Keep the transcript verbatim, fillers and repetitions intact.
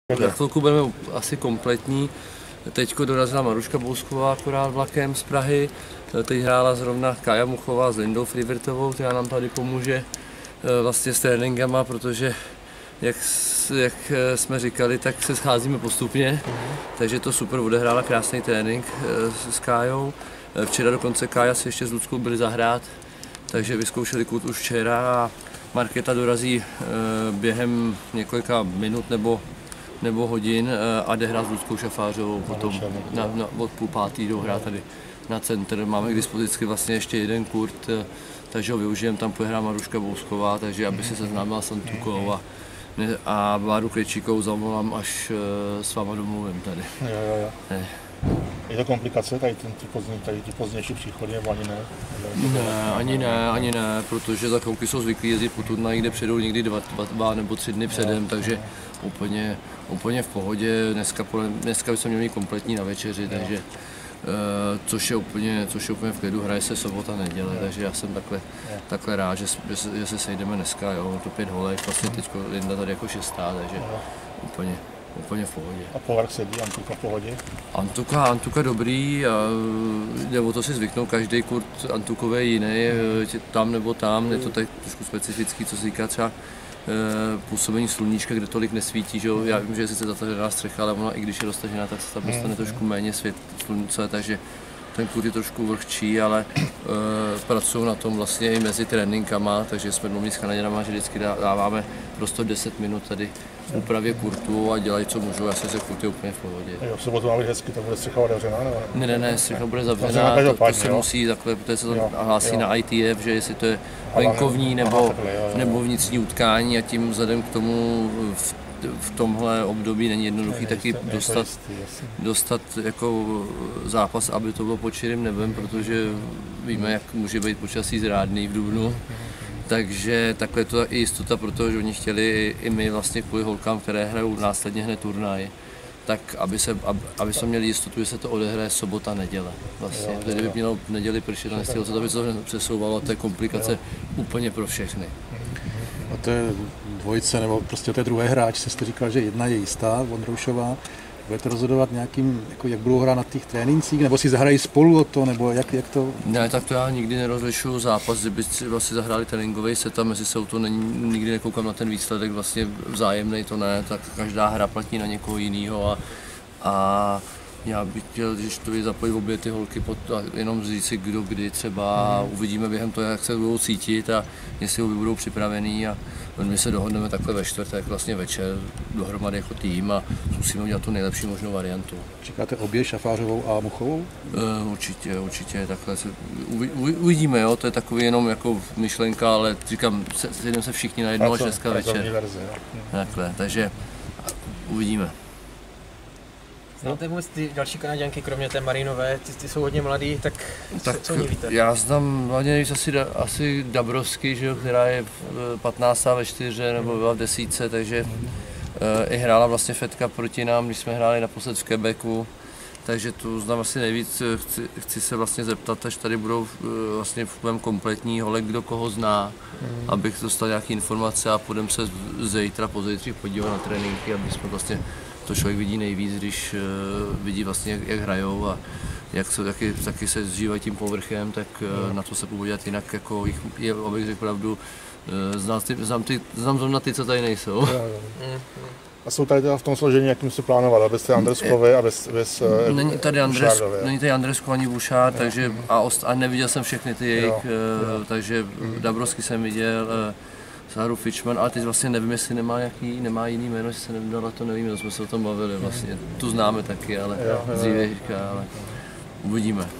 Za chvilku budeme asi kompletní. Teď dorazila Maruška Bousková akorát vlakem z Prahy. Teď hrála zrovna Kája Muchová s Lindou Frivirtovou, která nám tady pomůže vlastně s tréninkama, protože jak, jak jsme říkali, tak se scházíme postupně. Takže to super, odehrála krásný trénink s Kájou. Včera dokonce Kája si ještě s Luckou byli zahrát, takže vyzkoušeli kút už včera a Markéta dorazí během několika minut nebo nebo hodin a jde hrát s Luckou Šafářovou potom na, na, od půl pátý jdou hrát tady na centr. Máme k dispozici vlastně ještě jeden kurt, takže ho využijeme, tam půjde hrát Maruška Bousková, takže aby se seznámila s Antukou a, a Báru Krejčíkovou zavolám, až s váma domluvím tady. Jo, jo, jo. Ne. Je to komplikace, tady, ten, ty, pozdě, tady ty pozdější příchody, nebo ani ne? Ne, ani ne, ani ne, protože za chvilky jsou zvyklí jezdit po turnajích, kde předou někdy dva, dva, dva nebo tři dny předem, takže úplně, úplně v pohodě. Dneska, dneska bychom měli kompletní na večeři, takže což je úplně, což je úplně v klidu, hraje se sobota, neděle, takže já jsem takhle, takhle rád, že, že, že se sejdeme dneska, jo, to pět holek, vlastně teď Linda tady jako šestá, takže úplně. Úplně v pohodě. A povrch sedí, Antuka v pohodě? Antuka, Antuka dobrý, a jde o to si zvyknout, každý kurt Antukové je jiný, tam nebo tam, je to tak trošku specifický, co se týká třeba působení sluníčka, kde tolik nesvítí, že jo? Já vím, že je sice zatažená střecha, ale ona i když je dostažená, tak se tam dostane trošku méně svět slunce, takže ten kurt je trošku vlhčí, ale uh, pracují na tom vlastně i mezi tréninkama, takže jsme domluvili s Kanaděnama, že vždycky dáváme prostě deset minut tady v úpravě kurtu a dělají, co můžou, já si se kurt je úplně v pohodě. Jo, v sobotu máme hezky, to bude střecha otevřená, nebo ne? Ne, ne, střecha bude zavřená, to, to se musí takhle, protože se to hlásí na I T F, že jestli to je venkovní nebo, nebo vnitřní utkání a tím vzhledem k tomu v, v tomhle období není jednoduchý taky dostat, dostat jako zápas, aby to bylo pod širým nebem, protože víme, jak může být počasí zrádný v dubnu. Takže takhle to je i jistota, protože oni chtěli i my vlastně kvůli holkám, které hrajou následně hned turnaj, tak aby, se, aby, aby jsme měli jistotu, že se to odehraje sobota, neděle. Vlastně. Jo, kdyby mělo v neděli pršet a nestihlo se to, by se to přesouvalo, to je komplikace jo. úplně pro všechny. A to je dvojice, nebo prostě to je druhý hráč, jste říkal, že jedna je jistá, Vondroušová. Budete rozhodovat nějakým, jako jak budou hrát na těch trénincích, nebo si zahrají spolu o to, nebo jak, jak to? Ne, tak to já nikdy nerozlišuju zápas, kdyby si vlastně zahráli tréninkový set a mezi sebou to není, nikdy nekoukám na ten výsledek, vlastně vzájemný to ne, tak každá hra platí na někoho jiného a, a já bych chtěl, když to je zapojit obě ty holky, pod, a jenom říct si kdo kdy třeba, mm. uvidíme během toho, jak se budou cítit a jestli budou připravený a my se dohodneme takhle ve čtvrtek, vlastně večer dohromady jako tým a musíme udělat tu nejlepší možnou variantu. Říkáte obě, Šafářovou a Muchovou? Uh, určitě, určitě, takhle se uvi, uvidíme, jo, to je takový jenom jako myšlenka, ale říkám, sejdeme se všichni na jednou až dneska večer. Verze, takhle, takže uvidíme. Znáte vůbec ty další Kanaďanky, kromě té Marinové, ty, ty jsou hodně mladý, tak, tak co oni víte? Já znám hlavně nejvíc asi, asi Dabrovsky, že jo, která je patnáctá ve čtyře nebo byla v desítce, takže mm. uh, i hrála vlastně Fetka proti nám, když jsme hráli naposled v Quebecu, takže tu znám asi nejvíc, chci, chci se vlastně zeptat, až tady budou uh, vlastně v kompletní holek, kdo koho zná, mm. abych dostal nějaké informace a půjdeme se zítra, pozítří podívat na tréninky, aby jsme vlastně to člověk vidí nejvíc, když uh, vidí vlastně, jak, jak hrajou a jak se, taky, taky se zžívají tím povrchem, tak uh, na to se podívat jinak, jako jich je, abych řekl pravdu, uh, znám, ty, znám, ty, znám zrovna ty, co tady nejsou. Jo, jo. A jsou tady teda v tom složení, jakým se plánovali, bez té Andreskové a bez, bez uh, Není tady Andres, není tady Andresko ani Bouchard, takže a, ost, a neviděl jsem všechny ty jejich, jo, uh, jo. takže mm. Dabrovsky jsem viděl, uh, Sáru Fičman, ale teď vlastně nevím, jestli nemá, nějaký, nemá jiný jméno, jestli se nevydala, to nevím, jsme se o tom bavili vlastně. Tu známe taky, ale dříve říká, ale uvidíme.